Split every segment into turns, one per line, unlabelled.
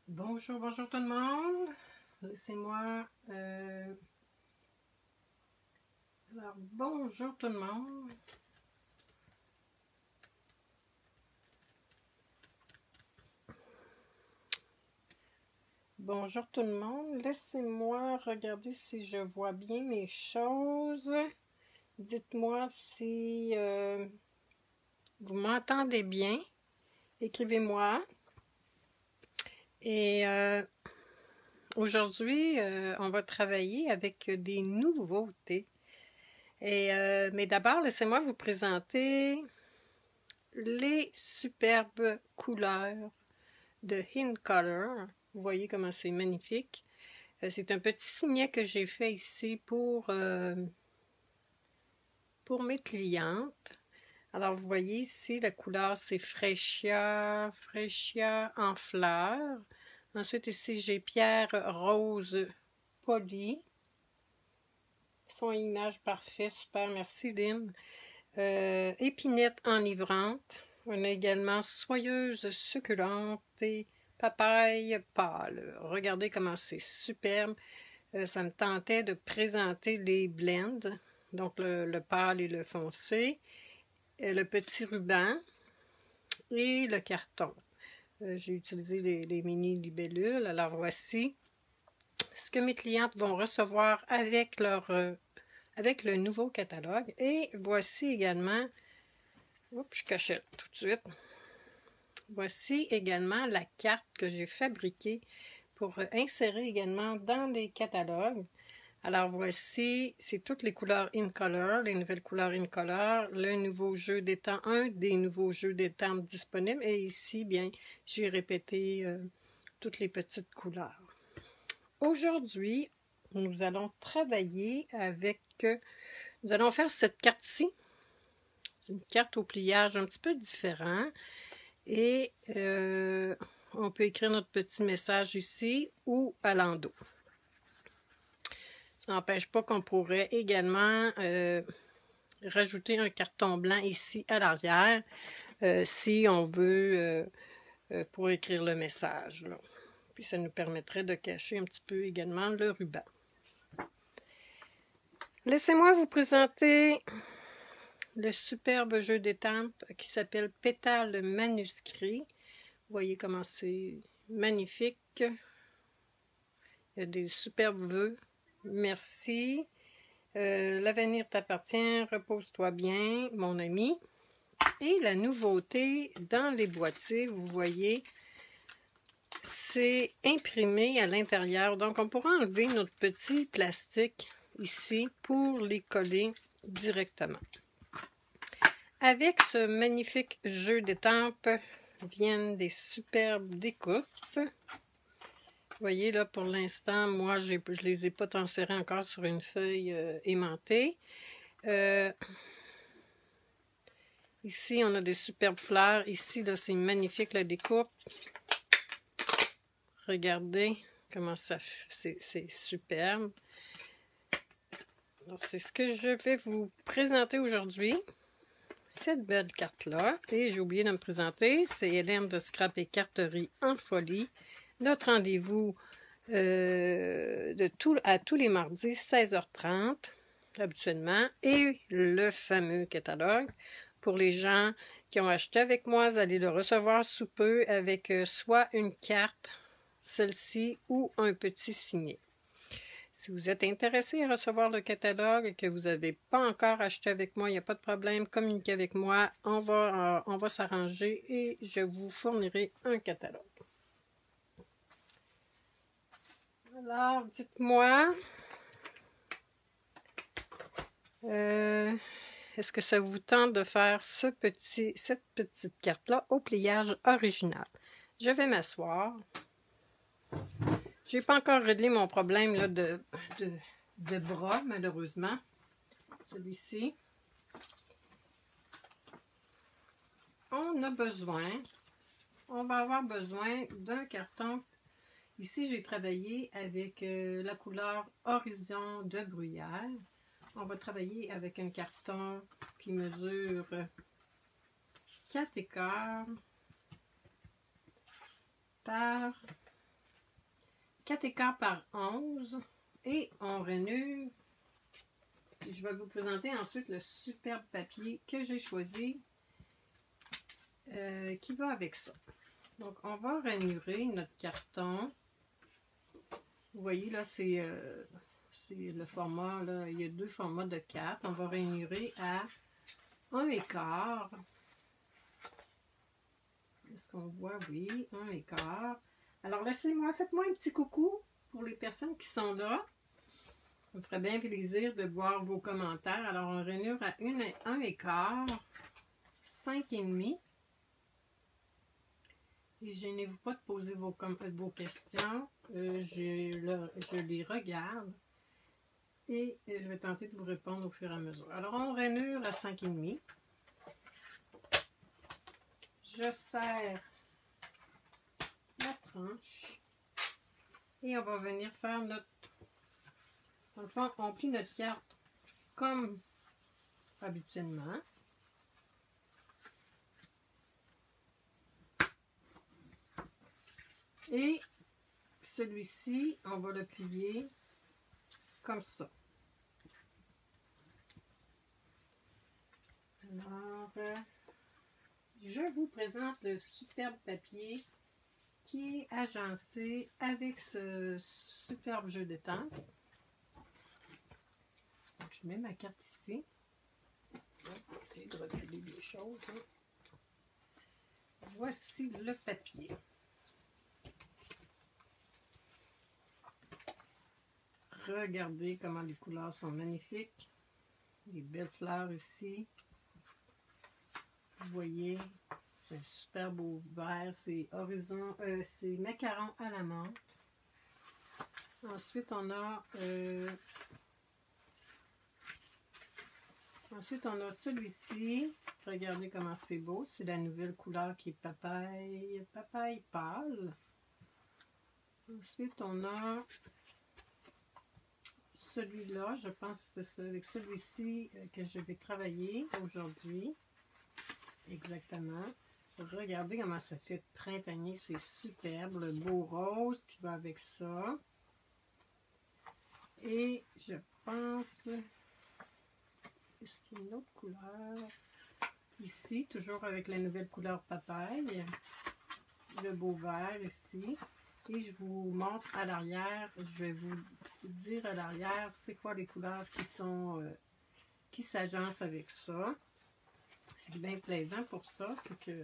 Bonjour, bonjour tout le monde. Laissez-moi... Alors, bonjour tout le monde. Bonjour tout le monde. Laissez-moi regarder si je vois bien mes choses. Dites-moi si vous m'entendez bien. Écrivez-moi. Et aujourd'hui, on va travailler avec des nouveautés. Mais d'abord, laissez-moi vous présenter les superbes couleurs de InColor. Vous voyez comment c'est magnifique. C'est un petit signet que j'ai fait ici pour mes clientes. Alors, vous voyez ici, la couleur, c'est Freschia en fleurs. Ensuite, ici, j'ai Pierre Rose Poli. Son image parfait, super, merci Lynn. Épinette enivrante. On a également Soyeuse succulente et Papaye pâle. Regardez comment c'est superbe. Ça me tentait de présenter les blends, donc le pâle et le foncé, le petit ruban et le carton. J'ai utilisé les mini libellules. Alors voici ce que mes clientes vont recevoir avec le nouveau catalogue. Et voici également, je cachette tout de suite. Voici également la carte que j'ai fabriquée pour insérer également dans les catalogues. Alors voici, c'est toutes les couleurs InColor, les nouvelles couleurs InColor, le nouveau jeu d'étang, un des nouveaux jeux d'étang disponibles. Et ici, bien, j'ai répété toutes les petites couleurs. Aujourd'hui, nous allons travailler avec, nous allons faire cette carte-ci. C'est une carte au pliage un petit peu différent. Et on peut écrire notre petit message ici ou à l'endos. Ça n'empêche pas qu'on pourrait également rajouter un carton blanc ici à l'arrière si on veut pour écrire le message. Là. Puis ça nous permettrait de cacher un petit peu également le ruban. Laissez-moi vous présenter le superbe jeu d'étampes qui s'appelle Pétales manuscrits. Vous voyez comment c'est magnifique. Il y a des superbes vœux. Merci. L'avenir t'appartient. Repose-toi bien, mon ami. Et la nouveauté dans les boîtiers, vous voyez, c'est imprimé à l'intérieur. Donc, on pourra enlever notre petit plastique ici pour les coller directement. Avec ce magnifique jeu d'étampes viennent des superbes découpes. Vous voyez, là, pour l'instant, moi, je ne les ai pas transférés encore sur une feuille aimantée. Ici, on a des superbes fleurs. Ici, là, c'est magnifique, la découpe. Regardez comment ça c'est superbe. C'est ce que je vais vous présenter aujourd'hui. Cette belle carte-là. Et j'ai oublié de me présenter. C'est Hélène de Scrap et Carterie en folie. Notre rendez-vous à tous les mardis, 16h30, habituellement. Et le fameux catalogue. Pour les gens qui ont acheté avec moi, vous allez le recevoir sous peu avec soit une carte, celle-ci, ou un petit signet. Si vous êtes intéressé à recevoir le catalogue et que vous n'avez pas encore acheté avec moi, il n'y a pas de problème, communiquez avec moi, on va s'arranger et je vous fournirai un catalogue. Alors, dites-moi, est-ce que ça vous tente de faire cette petite carte-là au pliage original? Je vais m'asseoir. Je n'ai pas encore réglé mon problème là, de bras, malheureusement. Celui-ci. On va avoir besoin d'un carton. Ici, j'ai travaillé avec la couleur Horizon de Bruyère. On va travailler avec un carton qui mesure 4 écarts par 4 par 11 et on rainure. Je vais vous présenter ensuite le superbe papier que j'ai choisi qui va avec ça. Donc, on va rainurer notre carton. Vous voyez, là, c'est le format, là, il y a 2 formats de 4. On va rainurer à 1,25. Est-ce qu'on voit? Oui, 1,25. Alors, laissez-moi, faites-moi un petit coucou pour les personnes qui sont là. Ça me ferait bien plaisir de voir vos commentaires. Alors, on rainure à 1,25, 5,5. Et gênez-vous pas de poser vos questions. Je les regarde. Et je vais tenter de vous répondre au fur et à mesure. Alors, on rainure à 5,5. Je serre la tranche. Et on va venir faire notre... Dans le fond, on plie notre carte comme habituellement. Et celui-ci, on va le plier comme ça. Alors, je vous présente le superbe papier qui est agencé avec ce superbe jeu de tente. Donc, je mets ma carte ici. Je vais essayer de reculer les choses. Voici le papier. Regardez comment les couleurs sont magnifiques. Les belles fleurs ici. Vous voyez, c'est un super beau vert. C'est horizon, c'est macaron à la menthe. Ensuite, on a celui-ci. Regardez comment c'est beau. C'est la nouvelle couleur qui est papaye pâle. Ensuite, on a celui-là. Je pense que c'est avec celui-ci que je vais travailler aujourd'hui. Exactement. Regardez comment ça fait printanier. C'est superbe. Le beau rose qui va avec ça. Et je pense... Est-ce qu'il y a une autre couleur? Ici, toujours avec la nouvelle couleur papaye. Le beau vert ici. Et je vous montre à l'arrière. Je vais vous dire à l'arrière c'est quoi les couleurs qui s'agencent avec ça. C'est bien plaisant pour ça. C'est que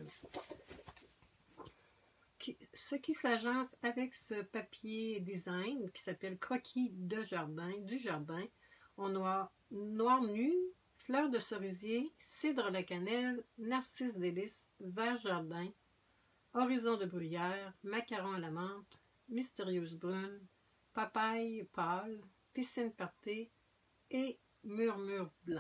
ce qui s'agence avec ce papier design qui s'appelle Croquis de jardin, du jardin, on a noir nu, fleur de cerisier, cidre à la cannelle, narcisse délice, vert jardin, horizon de bruyère, macaron à la menthe, mystérieuse brune, papaye pâle, piscine partée et murmure blanc.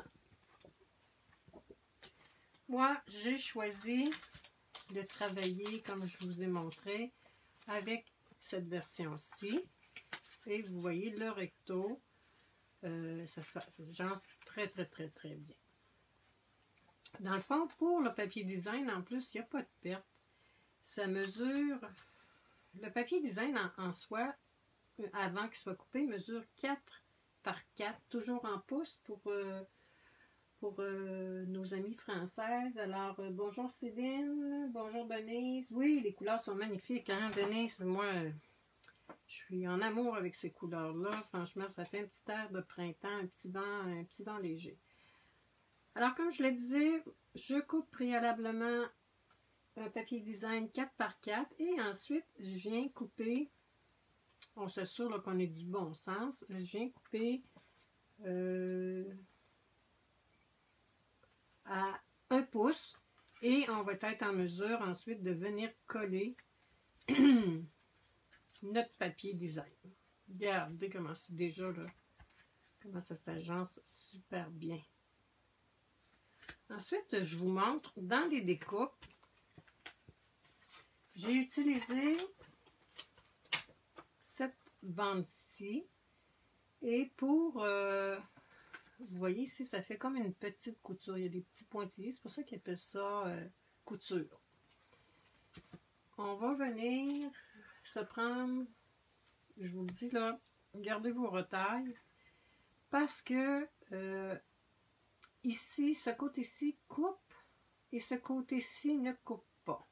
Moi, j'ai choisi de travailler, comme je vous ai montré, avec cette version-ci. Et vous voyez, le recto, ça s'agence très, très, très, très bien. Dans le fond, pour le papier design, en plus, il n'y a pas de perte. Ça mesure... Le papier design en soi, avant qu'il soit coupé, mesure 4 par 4, toujours en pouces pour nos amies françaises. Alors, bonjour Céline, bonjour Denise. Oui, les couleurs sont magnifiques, hein, Denise? Moi, je suis en amour avec ces couleurs-là. Franchement, ça fait un petit air de printemps, un petit vent léger. Alors, comme je le disais, je coupe préalablement un papier design 4 par 4 et ensuite, je viens couper, on s'assure qu'on est du bon sens, je viens couper à 1 pouce et on va être en mesure ensuite de venir coller notre papier design. Regardez comment c'est déjà là, comment ça s'agence super bien. Ensuite, je vous montre dans les découpes. J'ai utilisé cette bande-ci et pour, vous voyez ici, ça fait comme une petite couture. Il y a des petits pointillés, c'est pour ça qu'ils appellent ça couture. On va venir se prendre je vous le dis là, gardez vos retailles parce que ici, ce côté-ci coupe et ce côté-ci ne coupe pas.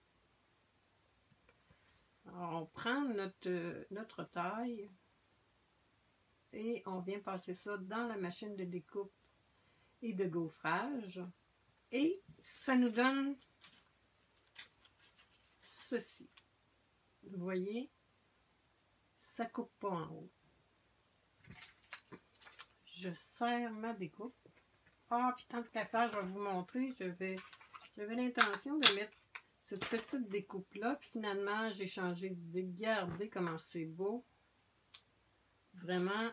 Alors, on prend notre taille et on vient passer ça dans la machine de découpe et de gaufrage. Et ça nous donne ceci. Vous voyez, ça ne coupe pas en haut. Je serre ma découpe. Ah, puis tant qu'à faire, je vais vous montrer. J'avais l'intention de mettre cette petite découpe-là. Puis finalement, j'ai changé d'idée. Regardez comment c'est beau. Vraiment.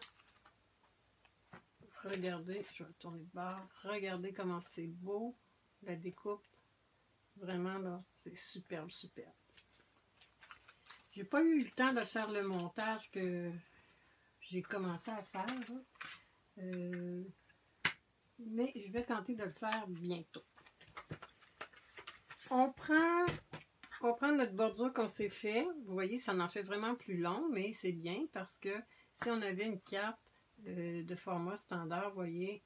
Regardez, je vais tourner de bord. Regardez comment c'est beau, la découpe. Vraiment, là, c'est superbe, superbe. J'ai pas eu le temps de faire le montage que j'ai commencé à faire. Mais je vais tenter de le faire bientôt. On prend notre bordure qu'on s'est fait. Vous voyez, ça en fait vraiment plus long, mais c'est bien parce que si on avait une carte de format standard, vous voyez,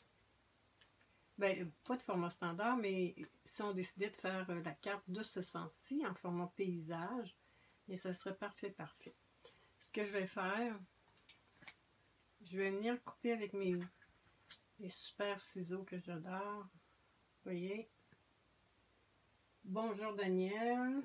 ben, pas de format standard, mais si on décidait de faire la carte de ce sens-ci en format paysage, et ça serait parfait, parfait. Ce que je vais faire, je vais venir couper avec mes super ciseaux que j'adore. Vous voyez. Bonjour Daniel.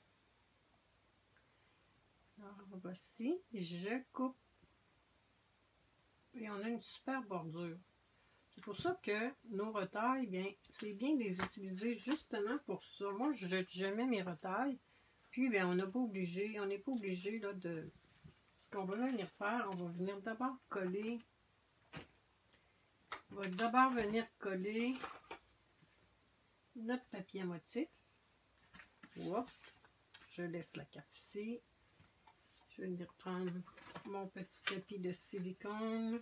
Alors voici, je coupe. Et on a une super bordure. C'est pour ça que nos retailles, bien, c'est bien de les utiliser justement pour ça. Moi, je jette jamais mes retailles. Puis, bien, on n'est pas obligé là, de... Ce qu'on va venir faire, on va venir d'abord coller. On va d'abord venir coller notre papier à motif. Hop, je laisse la carte ici. Je vais venir prendre mon petit tapis de silicone.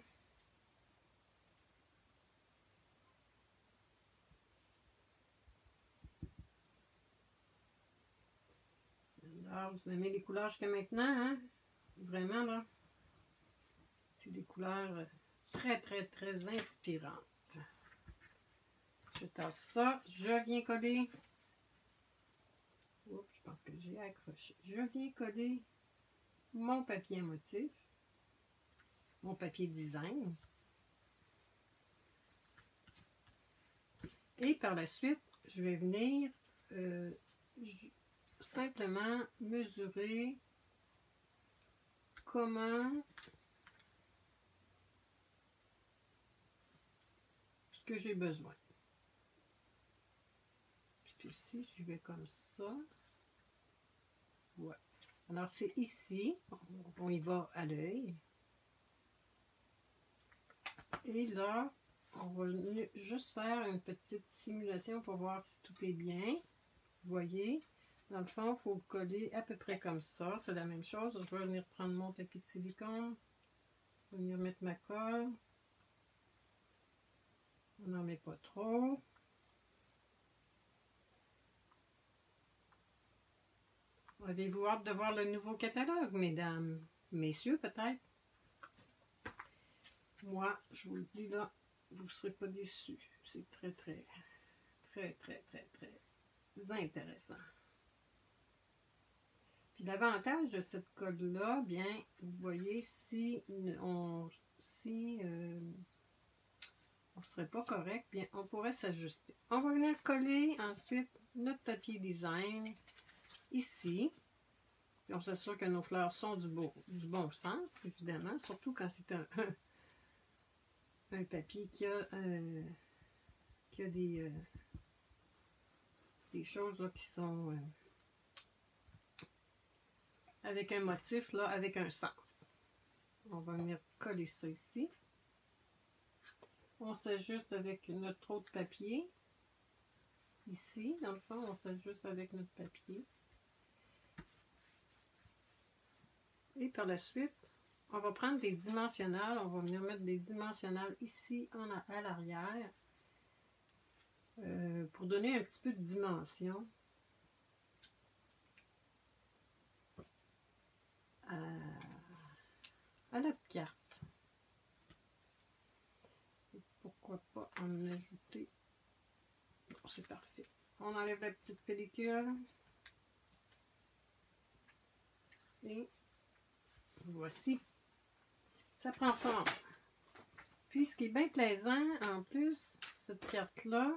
Alors, vous aimez les couleurs jusqu'à maintenant, hein? Vraiment, là. C'est des couleurs très, très, très inspirantes. Je tasse ça. Je viens coller. Oups, je pense que j'ai accroché. Je viens coller mon papier à motif. Mon papier design. Et par la suite, je vais venir simplement mesurer comment ce que j'ai besoin. Puis ici, je vais comme ça. Ouais. Alors, c'est ici. On y va à l'œil. Et là, on va juste faire une petite simulation pour voir si tout est bien. Vous voyez, dans le fond, il faut le coller à peu près comme ça. C'est la même chose. Je vais venir prendre mon tapis de silicone. Je vais venir mettre ma colle. On n'en met pas trop. Avez-vous hâte de voir le nouveau catalogue, mesdames? Messieurs, peut-être? Moi, je vous le dis là, vous ne serez pas déçus. C'est très, très, très, très, très, très intéressant. Puis l'avantage de cette colle-là, bien, vous voyez, si on ne serait pas correct, bien, on pourrait s'ajuster. On va venir coller ensuite notre papier design ici. Puis on s'assure que nos fleurs sont du bon sens, évidemment, surtout quand c'est un papier qui a des choses là, qui sont avec un motif, là, avec un sens. On va venir coller ça ici. On s'ajuste avec notre autre papier. Ici, dans le fond, on s'ajuste avec notre papier. Et par la suite, on va prendre des dimensionnels. On va venir mettre des dimensionnels ici à l'arrière pour donner un petit peu de dimension à notre carte. Et pourquoi pas en ajouter? Bon, c'est parfait. On enlève la petite pellicule. Et voici. Ça prend forme. Puis, ce qui est bien plaisant, en plus, cette carte-là,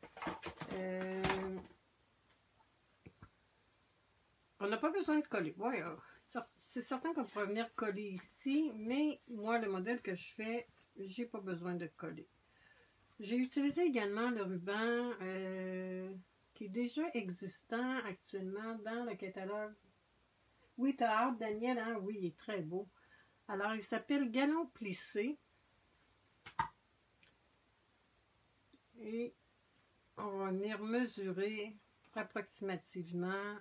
on n'a pas besoin de coller. Ouais, c'est certain qu'on pourrait venir coller ici, mais moi, le modèle que je fais, j'ai pas besoin de coller. J'ai utilisé également le ruban qui est déjà existant actuellement dans le catalogue. Oui, tu as hâte, Daniel, hein? Oui, il est très beau. Alors, il s'appelle Galon plissé. Et on va venir mesurer approximativement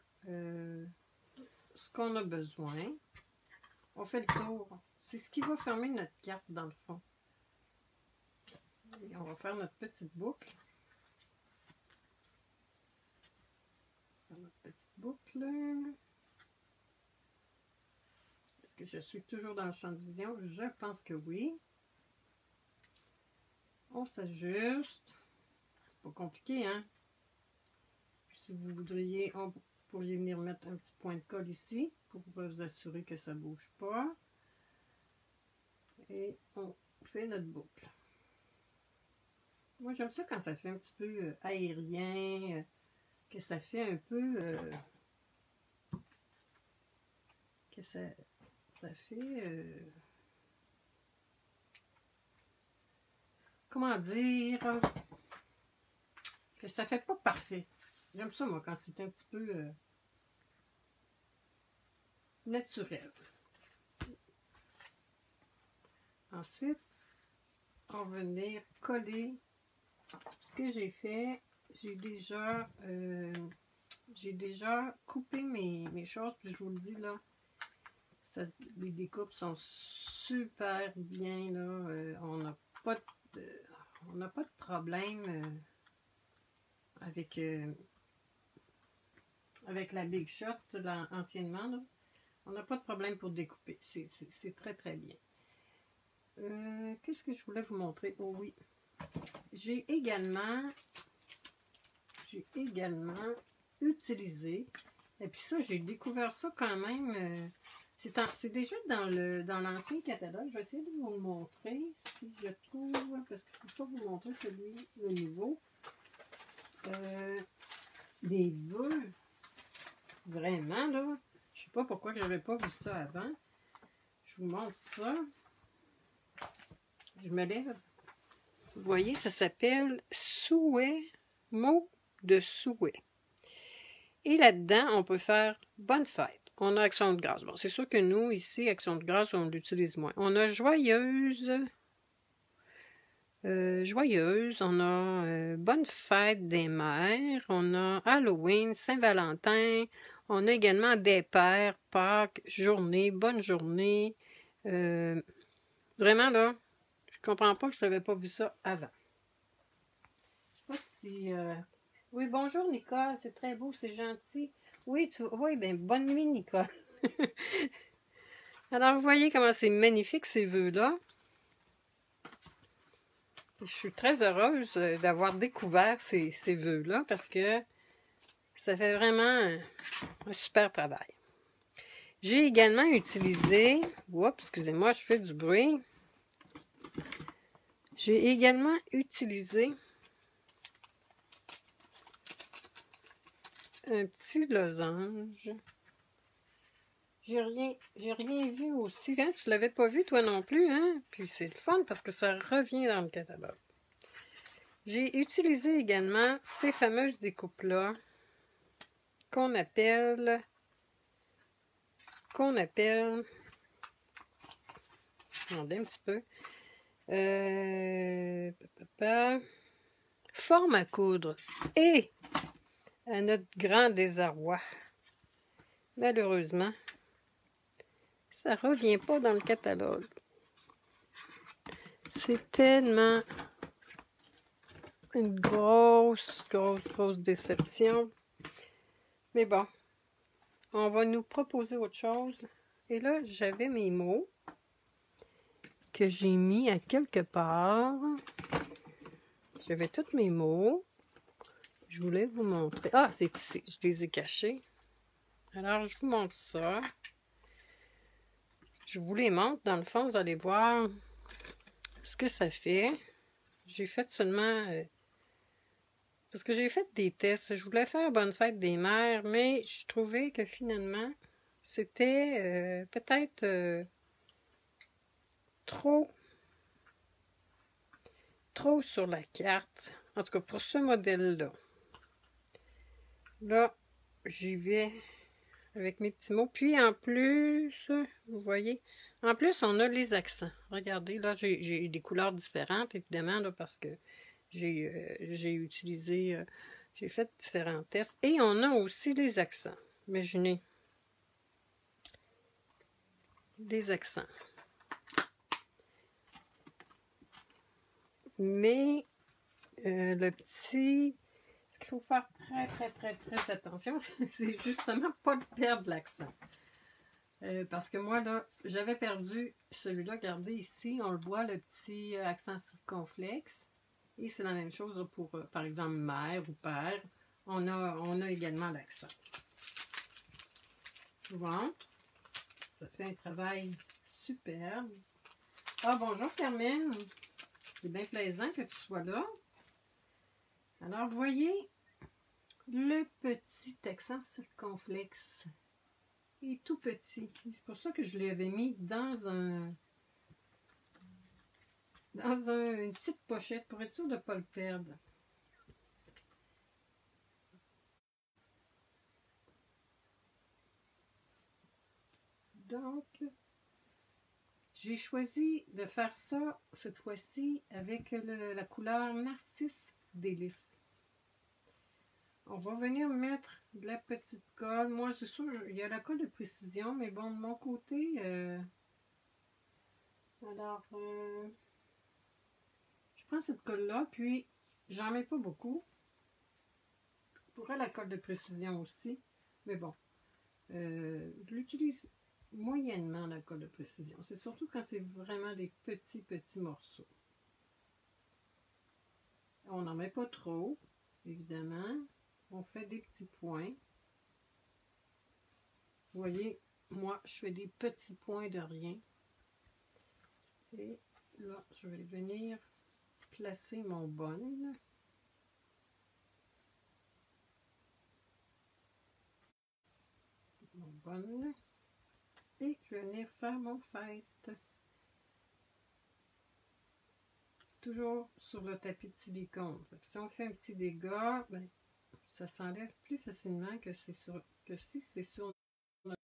ce qu'on a besoin. On fait le tour. C'est ce qui va fermer notre carte dans le fond. Et on va faire notre petite boucle. Notre petite boucle. Est-ce que je suis toujours dans le champ de vision? Je pense que oui. On s'ajuste. C'est pas compliqué, hein? Puis si vous voudriez, vous pourriez venir mettre un petit point de colle ici pour vous assurer que ça ne bouge pas. Et on fait notre boucle. Moi, j'aime ça quand ça fait un petit peu aérien, que ça fait un peu... que ça fait... comment dire? Que ça fait pas parfait. J'aime ça, moi, quand c'est un petit peu naturel. Ensuite, on va venir coller. Ce que j'ai fait, j'ai déjà coupé mes choses, puis je vous le dis là, les découpes sont super bien là. On n'a pas de problème avec la Big Shot anciennement là. On n'a pas de problème pour découper. C'est très très bien. Qu'est-ce que je voulais vous montrer? Oh oui. J'ai également utilisé, et puis ça, j'ai découvert ça quand même, c'est déjà dans l'ancien catalogue. Je vais essayer de vous le montrer, si je trouve, parce que je ne peux pas vous montrer le nouveau. Des vœux, vraiment, là, je ne sais pas pourquoi je n'avais pas vu ça avant. Je vous montre ça. Je me lève. Vous voyez, ça s'appelle Souhait, mot de souhait. Et là-dedans, on peut faire bonne fête. On a Action de grâce. Bon, c'est sûr que nous, ici, Action de grâce, on l'utilise moins. On a joyeuse. On a bonne fête des mères. On a Halloween, Saint-Valentin. On a également des pères, Pâques, journée, bonne journée. Vraiment, là, je comprends pas que je n'avais pas vu ça avant. Je sais pas si... Oui, bonjour Nicole, c'est très beau, c'est gentil. Oui, bien, bonne nuit Nicole. Alors, vous voyez comment c'est magnifique ces vœux-là. Je suis très heureuse d'avoir découvert ces vœux-là parce que ça fait vraiment un super travail. J'ai également utilisé... Oups, excusez-moi, je fais du bruit. J'ai également utilisé un petit losange. J'ai rien vu aussi. Hein? Tu l'avais pas vu toi non plus, hein? Puis c'est le fun parce que ça revient dans le catalogue. J'ai utilisé également ces fameuses découpes-là qu'on appelle... Attendez un petit peu. Forme à coudre. Et à notre grand désarroi, malheureusement, ça revient pas dans le catalogue. C'est tellement une grosse déception. Mais bon, on va nous proposer autre chose. Et là, j'avais mes mots. que j'ai mis à quelque part. J'avais tous mes mots. Je voulais vous montrer. Ah, c'est ici. Je les ai cachés. Alors, je vous montre ça. Je vous les montre. Dans le fond, vous allez voir ce que ça fait. J'ai fait seulement... parce que j'ai fait des tests. Je voulais faire Bonne Fête des Mères, mais je trouvais que finalement, c'était peut-être trop sur la carte. En tout cas, pour ce modèle-là. Là, j'y vais avec mes petits mots. Puis en plus, vous voyez, en plus, on a les accents. Regardez, là, j'ai des couleurs différentes, évidemment, là, parce que j'ai utilisé, j'ai fait différents tests. Et on a aussi les accents. Imaginez. Les accents. Mais le petit... Ce qu'il faut faire très attention, c'est justement pas de perdre l'accent. Parce que moi, là, j'avais perdu celui-là. Regardez ici, on le voit, le petit accent circonflexe. Et c'est la même chose pour, par exemple, mère ou père. On a également l'accent. Je vous montre. Ça fait un travail superbe. Ah, bonjour Carmen. C'est bien plaisant que tu sois là. Alors, voyez le petit accent circonflexe. Il est tout petit. C'est pour ça que je l'avais mis dans une petite pochette pour être sûr de ne pas le perdre. Donc, j'ai choisi de faire ça cette fois-ci avec la couleur Narcisse Délice. On va venir mettre de la petite colle. Moi, c'est sûr, il y a la colle de précision, mais bon, de mon côté, alors, je prends cette colle-là, puis j'en mets pas beaucoup. Je pourrais la colle de précision aussi, mais bon, je l'utilise moyennement, la colle de précision. C'est surtout quand c'est vraiment des petits morceaux. On n'en met pas trop, évidemment. On fait des petits points. Vous voyez, moi, je fais des petits points de rien. Et là, je vais venir placer mon bonne. Mon bonne. Et je vais venir faire mon fête. Toujours sur le tapis de silicone. Si on fait un petit dégât, ben, ça s'enlève plus facilement que si c'est sur notre...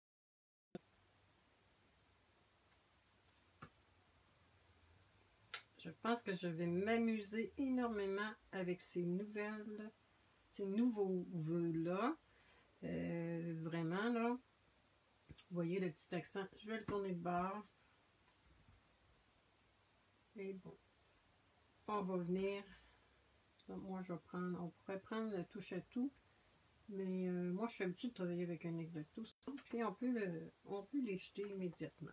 Je pense que je vais m'amuser énormément avec ces nouveaux vœux-là. Vraiment, là. Vous voyez le petit accent. Je vais le tourner de bord. Et bon. On va venir... Moi, je vais prendre... On pourrait prendre la touche à tout. Mais moi, je suis habituée de travailler avec un X-Acto. Puis on peut les jeter immédiatement.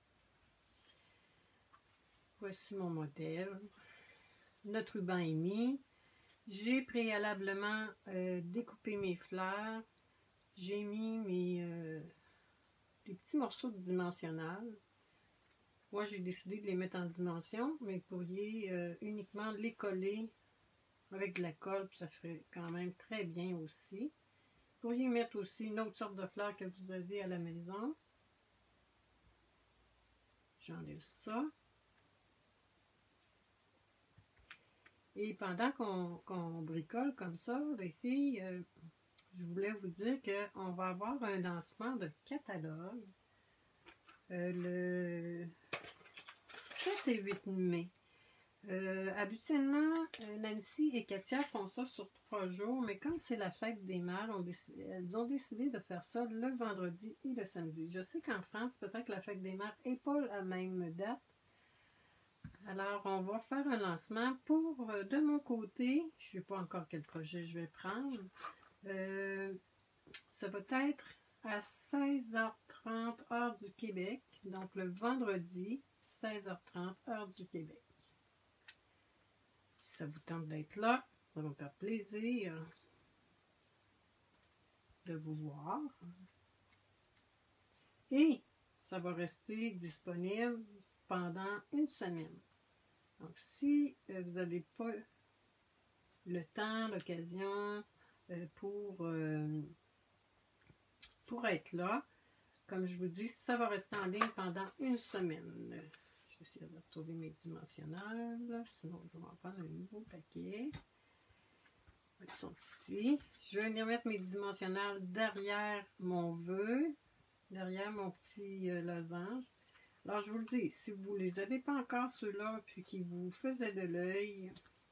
Voici mon modèle. Notre ruban est mis. J'ai préalablement découpé mes fleurs. J'ai mis des petits morceaux de dimensionnal. Moi, j'ai décidé de les mettre en dimension, mais vous pourriez uniquement les coller avec de la colle, puis ça ferait quand même très bien aussi. Vous pourriez mettre aussi une autre sorte de fleur que vous avez à la maison. J'enlève ça. Et pendant qu'on bricole comme ça, les filles, je voulais vous dire qu'on va avoir un lancement de catalogue le 7 et 8 mai. Habituellement, Nancy et Katia font ça sur 3 jours, mais comme c'est la fête des mères, elles ont décidé de faire ça le vendredi et le samedi. Je sais qu'en France, peut-être que la fête des mères n'est pas à la même date. Alors, on va faire un lancement pour, de mon côté, je ne sais pas encore quel projet je vais prendre. Ça va être à 16h30 heure du Québec, donc le vendredi 16h30, heure du Québec. Si ça vous tente d'être là, ça va me faire plaisir de vous voir. Et ça va rester disponible pendant une semaine. Donc, si vous n'avez pas le temps, l'occasion pour être là, comme je vous dis, ça va rester en ligne pendant une semaine. Je vais essayer de retrouver mes dimensionnels, sinon je vais en prendre un nouveau paquet. Ils sont ici. Je vais venir mettre mes dimensionnels derrière mon vœu, derrière mon petit losange. Alors, je vous le dis, si vous ne les avez pas encore, ceux-là, puis qui vous faisaient de l'œil,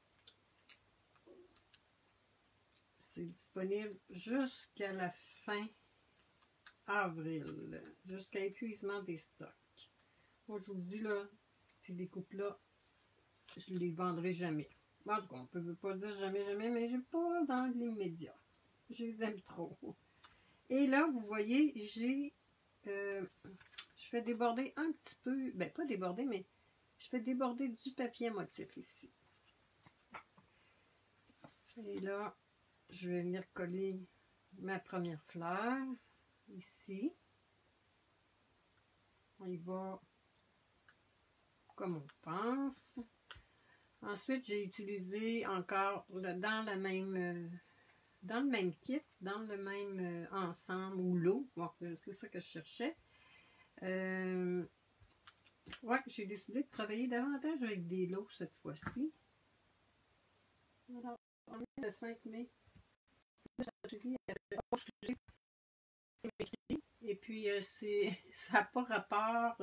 c'est disponible jusqu'à la fin avril, jusqu'à épuisement des stocks. Moi, je vous le dis, là, ces découpes-là, je ne les vendrai jamais. En tout cas, on ne peut pas dire jamais, jamais, mais je n'ai pas dans l'immédiat. Je les aime trop. Et là, vous voyez, je fais déborder un petit peu, ben pas déborder, mais je fais déborder du papier à motif ici. Et là, je vais venir coller ma première fleur ici. On y va comme on pense. Ensuite, j'ai utilisé encore dans le même kit, dans le même ensemble ou lot. Bon, c'est ça que je cherchais. Ouais, j'ai décidé de travailler davantage avec des lots cette fois-ci. Alors, on est le 5 mai. Et puis, ça n'a pas rapport,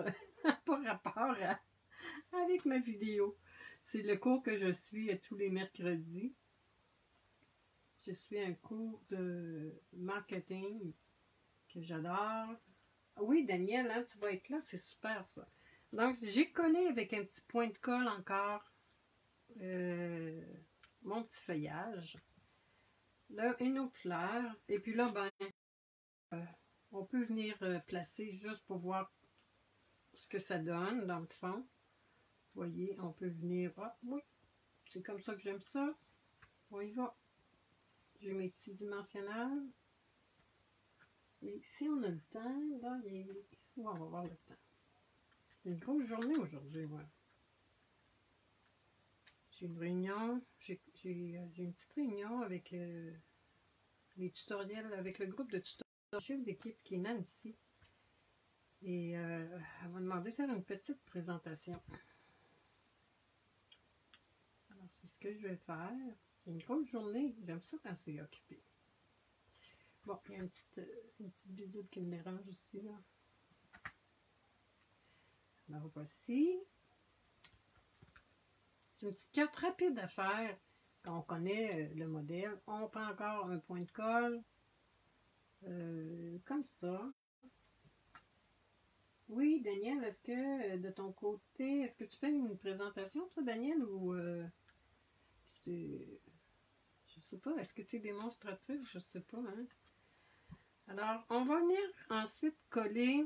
avec ma vidéo. C'est le cours que je suis tous les mercredis. Je suis un cours de marketing que j'adore. Oui, Daniel, hein, tu vas être là, c'est super ça. Donc, j'ai collé avec un petit point de colle encore mon petit feuillage. Là, une autre fleur. Et puis là, ben, on peut venir placer juste pour voir ce que ça donne dans le fond. Vous voyez, on peut venir... Ah oui, c'est comme ça que j'aime ça. On y va. J'ai mes petits dimensionnels. Et si on a le temps, là, on va avoir le temps. C'est une grosse journée aujourd'hui, ouais. J'ai une réunion, j'ai une petite réunion avec les tutoriels, avec le groupe de tutoriels, chef d'équipe qui est Nancy. Et elle m'a demandé de faire une petite présentation. Alors, c'est ce que je vais faire. C'est une grosse journée. J'aime ça quand c'est occupé. Bon, il y a une petite bidule qui me dérange ici, là. Alors, voici. C'est une petite carte rapide à faire. Quand on connaît le modèle, on prend encore un point de colle. Comme ça. Oui, Daniel, est-ce que de ton côté, est-ce que tu fais une présentation, toi, Daniel, ou je sais pas, est-ce que tu es démonstratrice? Je sais pas, hein? Alors, on va venir ensuite coller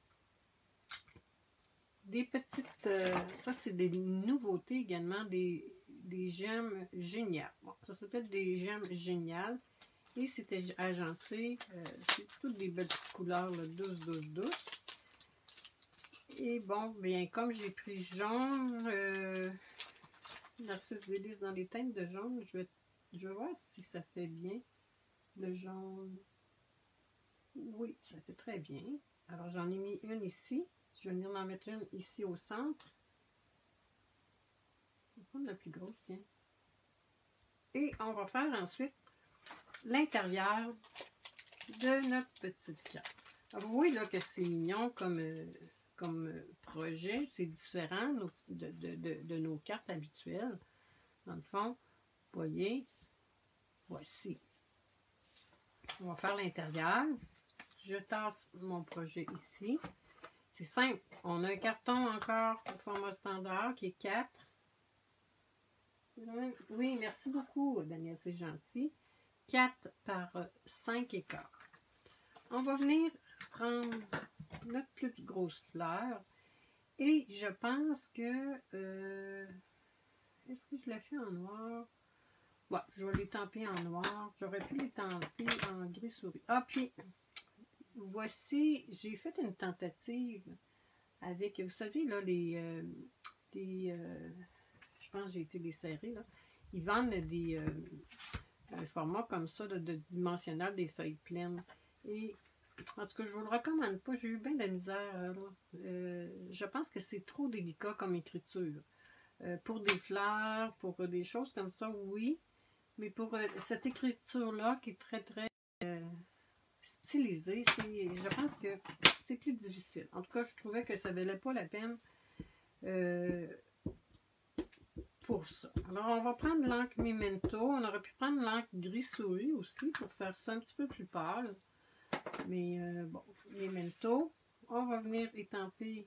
des petites... ça, c'est des nouveautés également, des gemmes géniales. Bon, ça s'appelle des gemmes géniales. Et c'était agencé. C'est toutes des belles petites couleurs, là, douces. Et bon, bien, comme j'ai pris jaune, Narcisse Vélis dans les teintes de jaune, je vais voir si ça fait bien. Le jaune. Oui, ça fait très bien. Alors, j'en ai mis une ici. Je vais venir en mettre une ici au centre. Je vais prendre la plus grosse, tiens. Et on va faire ensuite l'intérieur de notre petite carte. Alors, vous voyez là que c'est mignon comme projet. C'est différent de nos cartes habituelles. Dans le fond, vous voyez, voici. On va faire l'intérieur. Je tasse mon projet ici. C'est simple. On a un carton encore au format standard qui est 4. Oui, merci beaucoup, Daniel, c'est gentil. 4 par 5 écarts. On va venir prendre notre plus grosse fleur Et je pense que... est-ce que je l'ai fait en noir? Ouais, je vais les tamper en noir. J'aurais pu les tamper en gris souris. Ah, puis, voici, j'ai fait une tentative avec, vous savez, là, je pense que j'ai été les serrer, là. Ils vendent des formats comme ça, de dimensionnel, des feuilles pleines. Et, en tout cas, je vous le recommande pas. J'ai eu bien de la misère, là. Je pense que c'est trop délicat comme écriture. Pour des fleurs, pour des choses comme ça, oui. Mais pour cette écriture-là, qui est très, très stylisée, je pense que c'est plus difficile. En tout cas, je trouvais que ça ne valait pas la peine pour ça. Alors, on va prendre l'encre Memento. On aurait pu prendre l'encre gris souris aussi pour faire ça un petit peu plus pâle. Mais bon, Memento. On va venir étamper.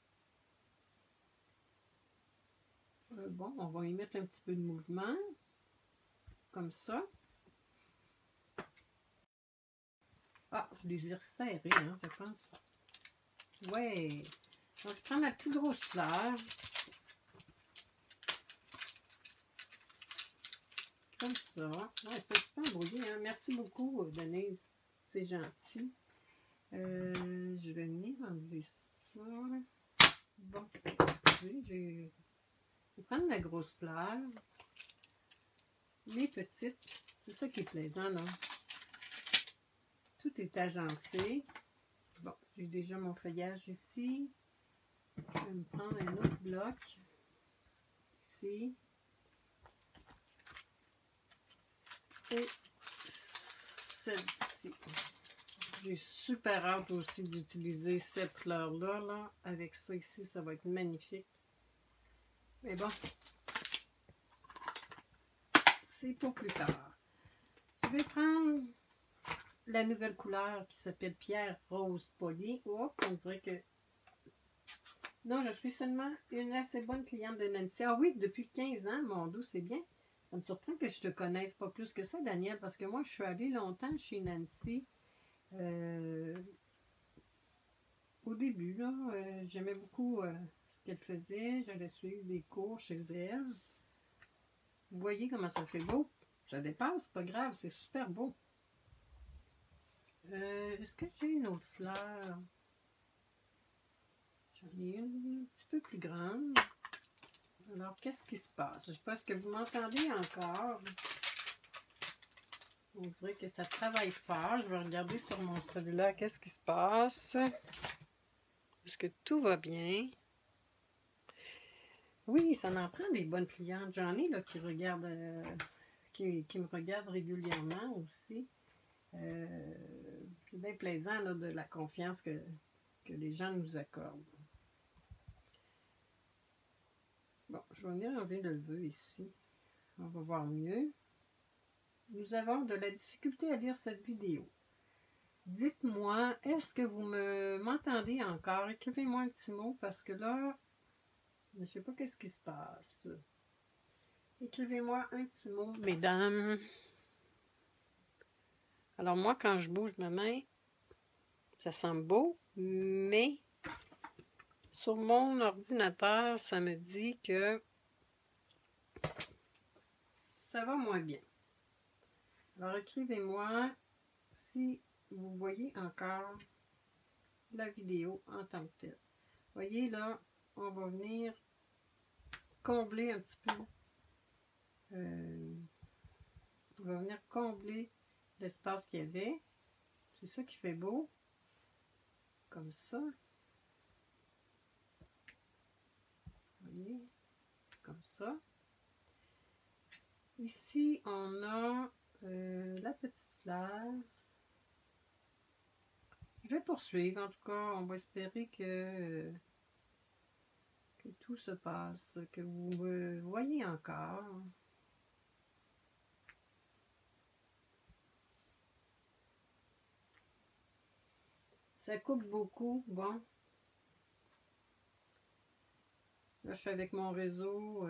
Bon, on va y mettre un petit peu de mouvement. Comme ça. Ah, je les ai resserrés, hein, je pense. Ouais. Donc, je prends ma plus grosse fleur. Comme ça. Ouais, c'est un petit peu embrouillé, hein. Merci beaucoup, Denise. C'est gentil. Je vais venir enlever ça. Bon. Je vais prendre la grosse fleur. Les petites. C'est ça qui est plaisant, là. Tout est agencé. Bon, j'ai déjà mon feuillage ici. Je vais me prendre un autre bloc. Ici. Et celle-ci. J'ai super hâte aussi d'utiliser cette fleur-là. Là. Avec ça ici, ça va être magnifique. Mais bon, c'est pour plus tard. Je vais prendre la nouvelle couleur qui s'appelle Pierre Rose Polie. Oh, on dirait que... Non, je suis seulement une assez bonne cliente de Nancy. Ah oui, depuis 15 ans, mon doux, c'est bien. Ça me surprend que je te connaisse pas plus que ça, Daniel, parce que moi, je suis allée longtemps chez Nancy. Au début, là, j'aimais beaucoup ce qu'elle faisait. J'allais suivre des cours chez elle. Vous voyez comment ça fait beau? Ça dépasse, c'est pas grave, c'est super beau. Est-ce que j'ai une autre fleur? J'en ai une un petit peu plus grande. Alors, qu'est-ce qui se passe? Je pense que vous m'entendez encore. On dirait que ça travaille fort. Je vais regarder sur mon cellulaire qu'est-ce qui se passe. Est-ce que tout va bien? Oui, ça en prend des bonnes clientes. J'en ai là, qui regardent, qui me regardent régulièrement aussi. C'est bien plaisant là, de la confiance que les gens nous accordent. Bon, je vais venir enlever le vœu ici. On va voir mieux. Nous avons de la difficulté à lire cette vidéo. Dites-moi, est-ce que vous m'entendez encore? Écrivez-moi un petit mot parce que là, je ne sais pas qu'est-ce qui se passe. Écrivez-moi un petit mot, mesdames. Alors moi, quand je bouge ma main, ça semble beau, mais sur mon ordinateur, ça me dit que ça va moins bien. Alors écrivez-moi si vous voyez encore la vidéo en tant que telle. Voyez là, on va venir combler un petit peu. On va venir combler l'espace qu'il y avait. C'est ça qui fait beau. Comme ça. Voyez, comme ça. Ici, on a la petite fleur. Je vais poursuivre. En tout cas, on va espérer que tout se passe, que vous me voyez encore. Ça coupe beaucoup. Bon. Là, je suis avec mon réseau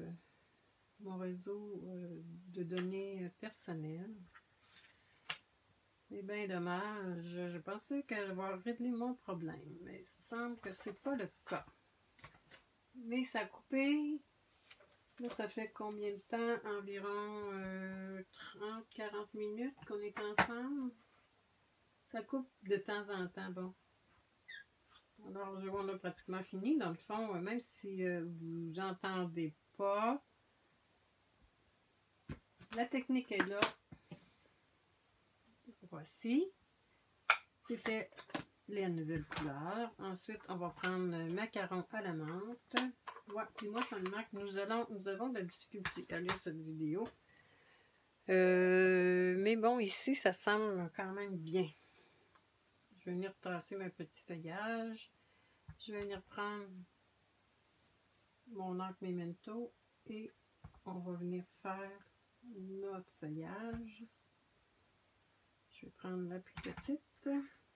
de données personnelles. C'est bien dommage. Je pensais qu'elle va régler mon problème, mais il semble que c'est pas le cas. Mais ça a coupé. Là, ça fait combien de temps? Environ 30-40 minutes qu'on est ensemble. Ça coupe de temps en temps. Bon. Alors, on a pratiquement fini. Dans le fond, même si vous n'entendez pas, la technique est là. Voici. C'était les nouvelles couleurs. Ensuite, on va prendre le macaron à la menthe. Ouais, puis moi, ça me marque. Nous avons de la difficulté à lire cette vidéo. Mais bon, ici, ça semble quand même bien. Je vais venir tasser mes petits feuillages. Je vais venir prendre mon encre Memento et on va venir faire notre feuillage. Je vais prendre la plus petite.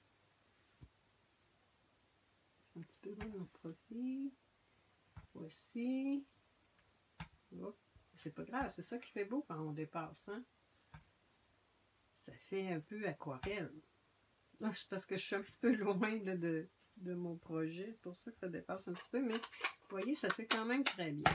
Un petit peu de mon profil. Voici. C'est pas grave, c'est ça qui fait beau quand on dépasse. Hein? Ça fait un peu aquarelle. C'est parce que je suis un petit peu loin là, de mon projet. C'est pour ça que ça dépasse un petit peu. Mais vous voyez, ça fait quand même très bien.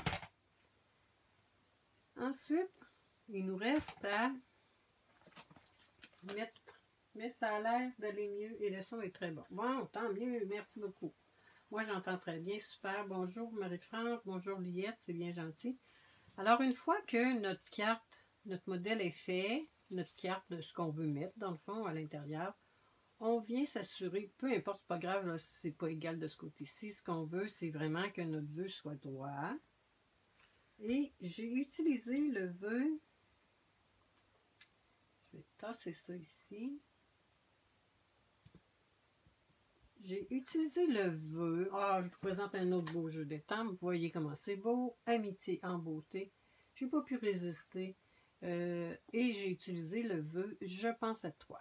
Ensuite, il nous reste à mettre. Mais ça a l'air d'aller mieux et le son est très bon. Bon, tant mieux. Merci beaucoup. Moi, j'entends très bien. Super. Bonjour Marie-France. Bonjour Liette. C'est bien gentil. Alors, une fois que notre carte, notre modèle est fait, notre carte de ce qu'on veut mettre, dans le fond, à l'intérieur, on vient s'assurer, peu importe, c'est pas grave là, si c'est pas égal de ce côté-ci, ce qu'on veut, c'est vraiment que notre vœu soit droit. Et j'ai utilisé le vœu, je vais tasser ça ici. J'ai utilisé le vœu. Ah, je vous présente un autre beau jeu d'étampes. Vous voyez comment c'est beau. Amitié en beauté. Je n'ai pas pu résister. Et j'ai utilisé le vœu Je pense à toi.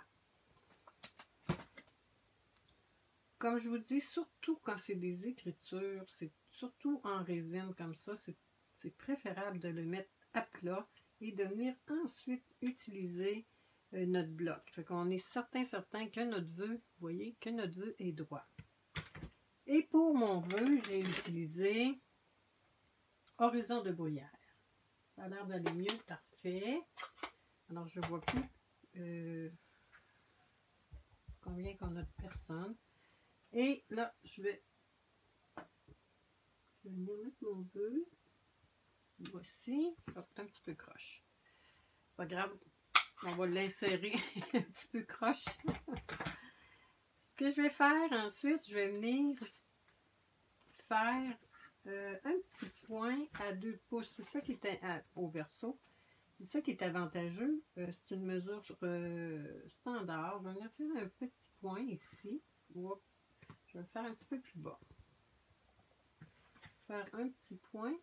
Comme je vous dis, surtout quand c'est des écritures, c'est surtout en résine comme ça, c'est préférable de le mettre à plat et de venir ensuite utiliser notre bloc. Fait qu'on est certain que notre vœu, vous voyez, que notre vœu est droit. Et pour mon vœu, j'ai utilisé Horizon de bruyère. Ça a l'air d'aller mieux, parfait. Alors, je ne vois plus combien qu'on a de personnes. Et là, je vais venir mettre mon vœu. Voici. Hop, un petit peu croche. Pas grave, on va l'insérer un petit peu croche. Ce que je vais faire ensuite, je vais venir faire un petit point à 2 pouces. C'est ça qui est au verso. C'est ça qui est avantageux. C'est une mesure standard. Je vais venir faire un petit point ici. Oups. Je vais le faire un petit peu plus bas. Faire un petit point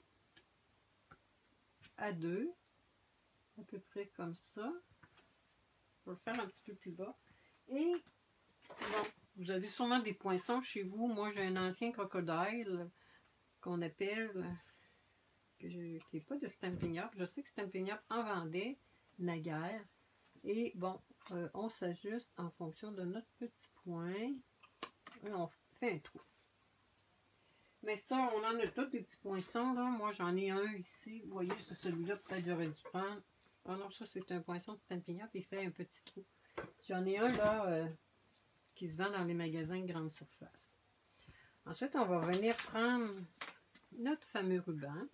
à 2. À peu près comme ça. Je vais le faire un petit peu plus bas. Et bon, vous avez sûrement des poinçons chez vous. Moi, j'ai un ancien crocodile qu'on appelle, qui n'est pas de Stampin' Up. Je sais que Stampin' Up en vendait naguère. Et bon, on s'ajuste en fonction de notre petit point. Et on fait un trou. Mais ça, on en a tous des petits poinçons. Là. Moi, j'en ai un ici. Vous voyez, c'est celui-là. Peut-être j'aurais dû prendre. Ah non, ça, c'est un poinçon de Stampin' Up. Il fait un petit trou. J'en ai un là qui se vend dans les magasins de grande surface. Ensuite, on va venir prendre notre fameux ruban.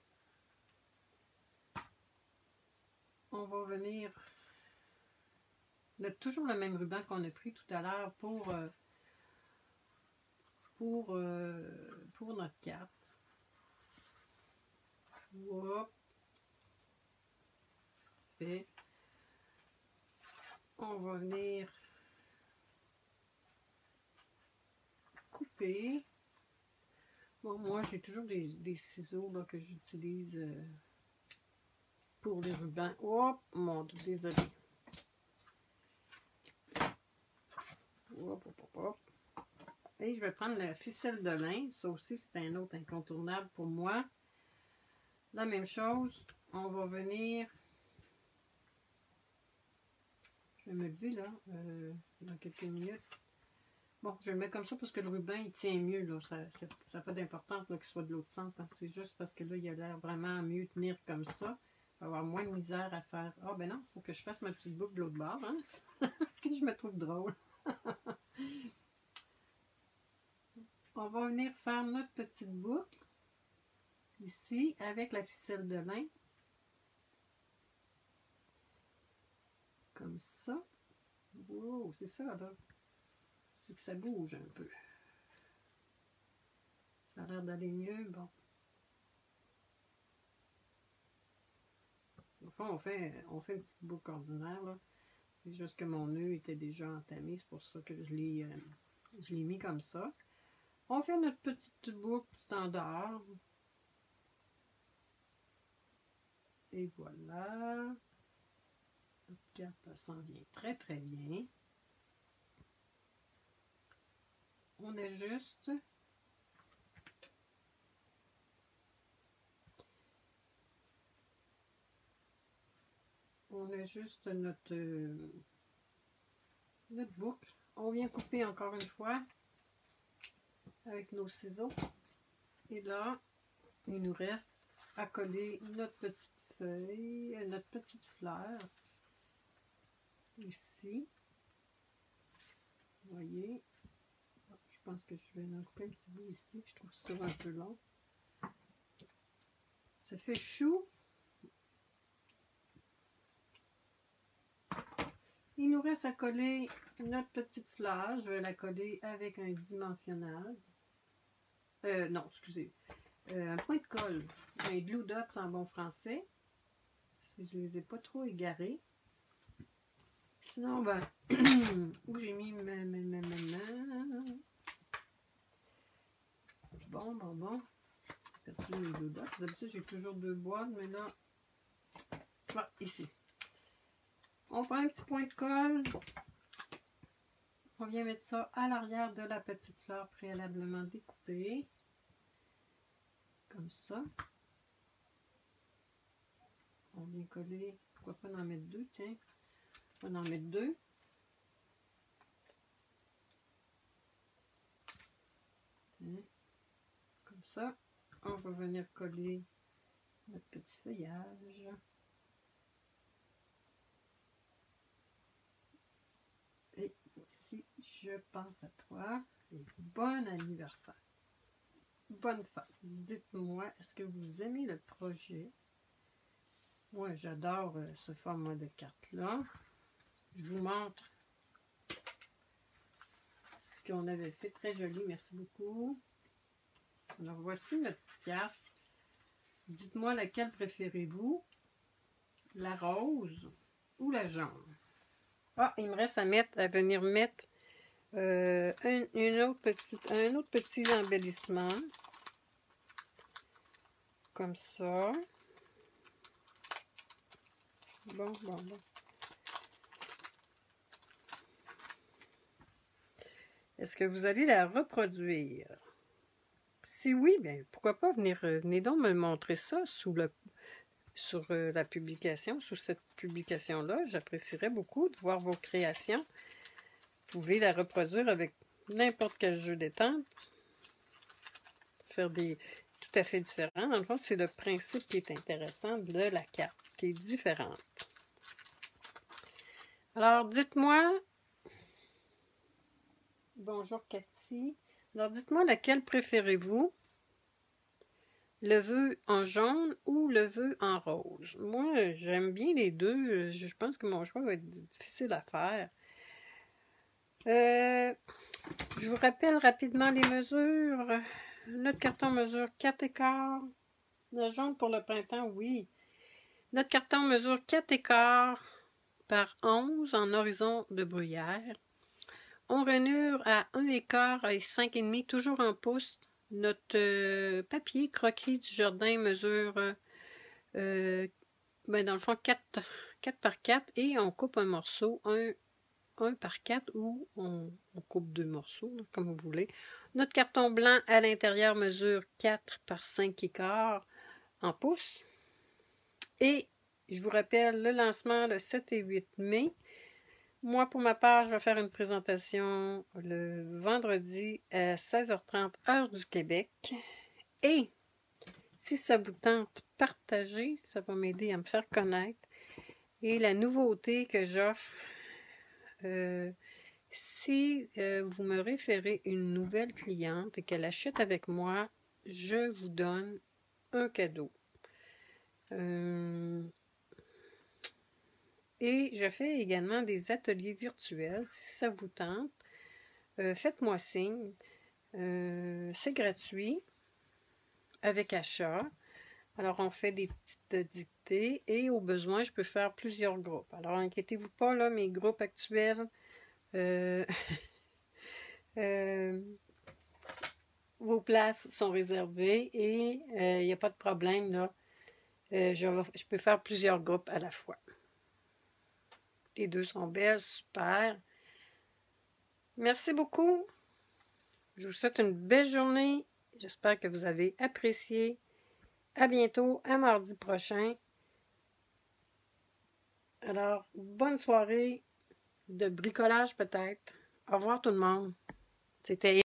On va venir mettre toujours le même ruban qu'on a pris tout à l'heure pour notre carte. Hop. Et on va venir couper. Bon, moi, j'ai toujours des ciseaux là, que j'utilise pour les rubans. Oh, mon Dieu, désolé. Hop, hop, hop, hop. Et je vais prendre la ficelle de lin. Ça aussi, c'est un autre incontournable pour moi. La même chose. On va venir... Je vais me lever là, dans quelques minutes. Bon, je le mets comme ça parce que le ruban, il tient mieux, là. Ça n'a pas d'importance qu'il soit de l'autre sens. Hein. C'est juste parce que là, il a l'air vraiment à mieux tenir comme ça. Il va avoir moins de misère à faire. Ah, ben non, il faut que je fasse ma petite boucle de l'autre bord, hein. Que je me trouve drôle. On va venir faire notre petite boucle ici avec la ficelle de lin. Comme ça. Wow, c'est ça, là. C'est que ça bouge un peu. Ça a l'air d'aller mieux, bon. Enfin, on fait une petite boucle ordinaire, là. C'est juste que mon nœud était déjà entamé, c'est pour ça que je l'ai mis comme ça. On fait notre petite boucle standard. Et voilà. Notre carte, elle s'en vient très très bien. On ajuste. On ajuste notre boucle. On vient couper encore une fois avec nos ciseaux. Et là, il nous reste à coller notre petite feuille, notre petite fleur. Ici. Vous voyez. Je pense que je vais en couper un petit bout ici. Je trouve ça un peu long. Ça fait chou. Il nous reste à coller notre petite fleur. Je vais la coller avec un dimensionnage. Non, excusez. Un point de colle. Un glue dot en bon français. Je ne les ai pas trop égarés. Sinon, ben, où j'ai mis Bon. Faites les glue dots. D'habitude, j'ai toujours deux boîtes, mais là, voilà, ici. On prend un petit point de colle. On vient mettre ça à l'arrière de la petite fleur préalablement découpée. Comme ça. On vient coller. Pourquoi pas en mettre deux, tiens. On va en mettre deux. Tiens. Comme ça. On va venir coller notre petit feuillage. Et voici, je pense à toi. Et bon anniversaire. Bonne fête. Dites-moi, est-ce que vous aimez le projet? Moi, j'adore ce format de carte-là. Je vous montre ce qu'on avait fait. Très joli, merci beaucoup. Alors, voici notre carte. Dites-moi laquelle préférez-vous? La rose ou la jaune? Ah, il me reste à venir mettre un autre petit embellissement. Comme ça. Bon. Est-ce que vous allez la reproduire? Si oui, bien, pourquoi pas venez donc me montrer ça sur la publication, sous cette publication-là. J'apprécierais beaucoup de voir vos créations. Vous pouvez la reproduire avec n'importe quel jeu d'étampes. Faire des tout à fait différents. Dans le fond, c'est le principe qui est intéressant de la carte, qui est différente. Alors, dites-moi... Bonjour Cathy. Alors, dites-moi laquelle préférez-vous? Le vœu en jaune ou le vœu en rose? Moi, j'aime bien les deux. Je pense que mon choix va être difficile à faire. Je vous rappelle rapidement les mesures. Notre carton mesure 4,15. Le jaune pour le printemps, oui. Notre carton mesure 4,15 par 11 en horizon de bruyère. On rainure à 1,15 et 5,5, toujours en pouces. Notre papier croquis du jardin mesure, dans le fond, 4 par 4 et on coupe un morceau, 1 par 4 ou on coupe deux morceaux, là, comme vous voulez. Notre carton blanc à l'intérieur mesure 4 par 5,15 en pouces. Et je vous rappelle le lancement le 7 et 8 mai. Moi, pour ma part, je vais faire une présentation le vendredi à 16h30, heure du Québec. Et si ça vous tente, partagez, ça va m'aider à me faire connaître. Et la nouveauté que j'offre, si vous me référez une nouvelle cliente et qu'elle achète avec moi, je vous donne un cadeau. Et je fais également des ateliers virtuels. Si ça vous tente, faites-moi signe. C'est gratuit, avec achat. Alors, on fait des petites dictées et au besoin, je peux faire plusieurs groupes. Alors, inquiétez-vous pas, là, mes groupes actuels, vos places sont réservées et il n'y a pas de problème, là. Je peux faire plusieurs groupes à la fois. Les deux sont belles, super. Merci beaucoup. Je vous souhaite une belle journée. J'espère que vous avez apprécié. À bientôt, à mardi prochain. Alors, bonne soirée de bricolage peut-être. Au revoir tout le monde. C'était